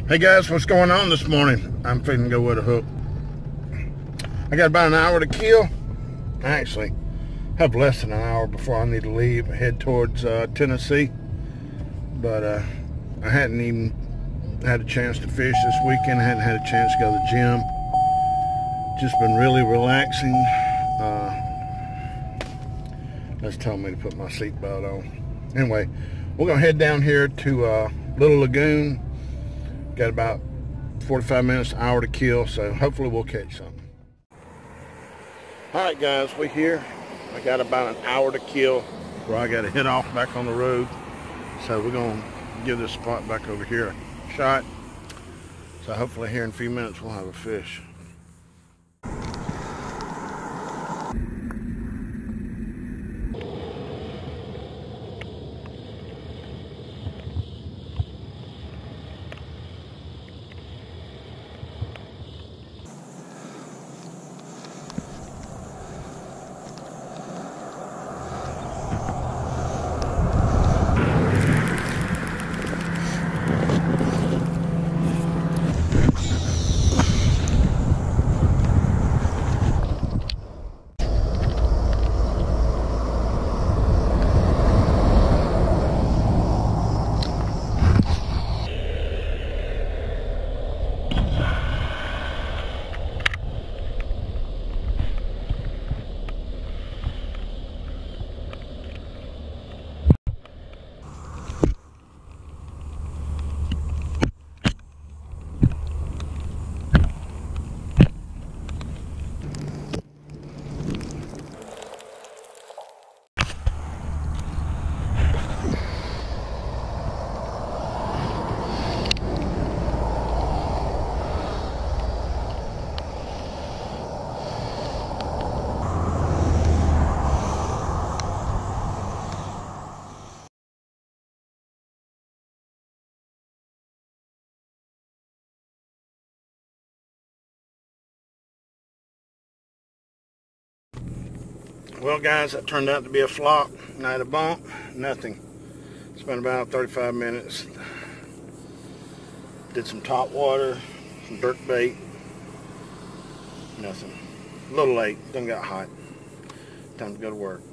Hey guys, what's going on this morning? I'm finna go with a hook. I got about an hour to kill. I actually have less than an hour before I need to leave, head towards Tennessee. But I hadn't even had a chance to fish this weekend. I hadn't had a chance to go to the gym. Just been really relaxing. That's telling me to put my seatbelt on. Anyway, we're gonna head down here to Little Lagoon. Got about 45 minutes, an hour to kill, so hopefully we'll catch something. All right, guys, we're here. I got about an hour to kill where I got to head off back on the road. So we're going to give this spot back over here a shot. So hopefully here in a few minutes we'll have a fish. Well, guys, that turned out to be a flop. Not a bump, nothing. Spent about 35 minutes. Did some top water, some dirt bait. Nothing. A little late, done got hot. Time to go to work.